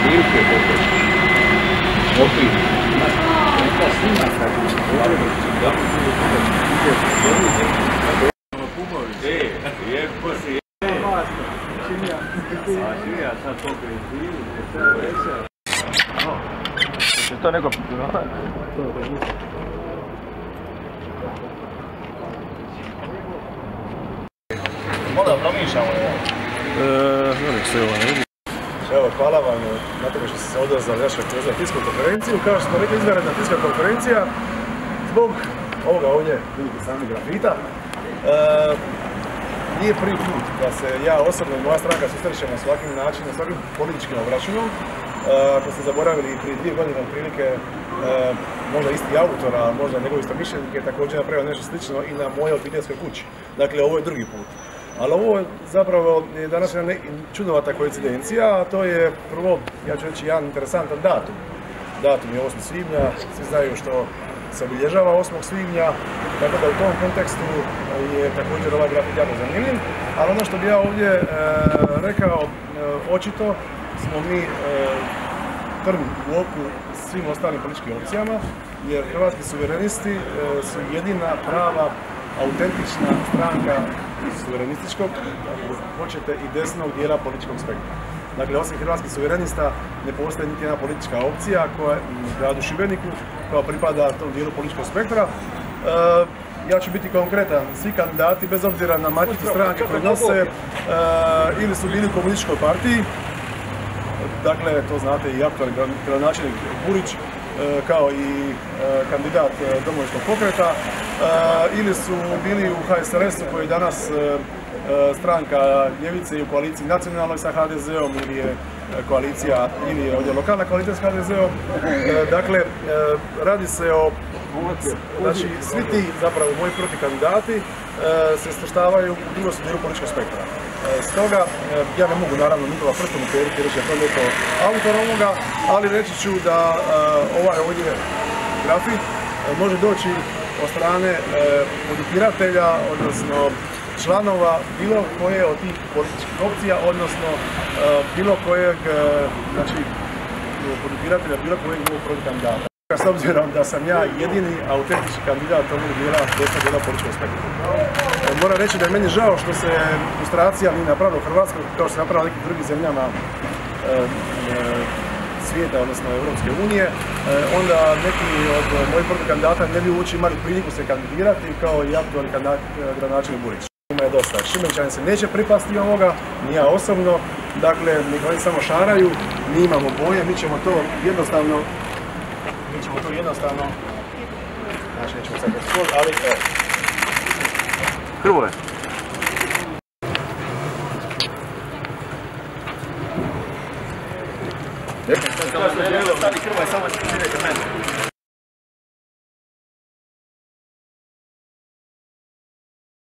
prilike pokući. Okvir. Neka snima kako se potrebi. Ja mu ću da je poslije Šimija sad to kritivi, to je veća. Je to neko pitano? Možda promišljamo je. Se ovo ne vidi. Evo, hvala vam na tome što ste se odazvali našu tiskovnu konferenciju. Kao što smo rekli, izvanredna tiskovna konferencija zbog ovoga ovdje, vidite sami, grafita. Nije prvi put da se ja osobno i moja stranka susrećemo s ovakvim načinom, s ovakvim političkim obračunom. Ako ste zaboravili prije 2 godine otprilike, možda isti autor, a možda njegov istomišljenik je također napravio nešto slično i na mojoj obiteljskoj kući. Dakle, ovo je drugi put. Ali ovo zapravo je danas jedna čudnovata koincidencija, a to je prvo, ja ću reći, jedan interesantan datum. Datum je 8. svibnja, svi znaju što se obilježava 8. svibnja, tako da u tom kontekstu je također ovaj grafit jako zanimljiv. Ali ono što bi ja ovdje rekao, očito smo mi trn u oku svim ostalim političkim opcijama, jer hrvatski suverenisti su jedina prava autentična stranka iz suverenističkog, ako hoćete, i desnog dijela političkog spektra. Dakle, osim hrvatskih suverenista ne postoji niti jedna politička opcija koja u gradu Šibeniku koja pripada tom dijelu političkog spektra. Ja ću biti konkretan, svi kandidati, bez obzira na maticu stranke koje nose, ili su bili u komunističkoj partiji, dakle, to znate i aktualni gradonačelnik Burić, kao i kandidat Domovinskog pokreta, ili su bili u HSLS-u koji je danas stranka ljevice i u koaliciji nacionalnoj sa HDZ-om, ili je koalicija, ili je ovdje lokalna koalicija s HDZ-om. Dakle, radi se o, znači, svi ti zapravo moji proti kandidati se svrstavaju u drugom smjeru političkog spektra. Stoga, ja ne mogu naravno nikoga prstom uperiti, reći je to neko autor ovoga, ali reći ću da ovaj ovdje grafit može doći od strane podupiratelja, odnosno članova bilo koje od tih političkih opcija, odnosno bilo kojeg, znači, podupiratelja bilo kojeg drugog protiv kandidata. S obzirom da sam ja jedini autentični kandidat ovog dijela desnog dijela političkog spektra. Moram reći da je meni žao što se ilustracija nije napravila u Hrvatskoj, kao što se napravila u nekim drugim zemljama svijeta, odnosno Europske unije. Onda neki od mojih protiv kandidata ne bi uopće imali priliku se kandidirati kao i aktualni gradonačelnik Burić. Ima je dosta. Šibenčani se neće pripasti ovoga, ni ja osobno. Dakle, nek oni samo šaraju, mi imamo boje, mi ćemo to jednostavno, znači nećemo sad skol, ali evo. Hrvoje. Stani Hrvoje, samo ćemo vidjeti mene.